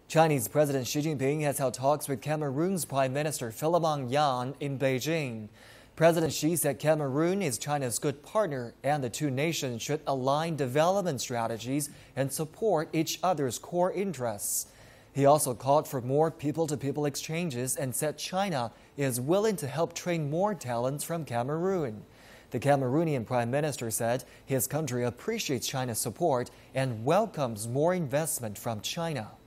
Chinese President Xi Jinping has held talks with Cameroon's Prime Minister Philemon in Beijing. President Xi said Cameroon is China's good partner and the two nations should align development strategies and support each other's core interests. He also called for more people-to-people exchanges and said China is willing to help train more talents from Cameroon. The Cameroonian Prime Minister said his country appreciates China's support and welcomes more investment from China.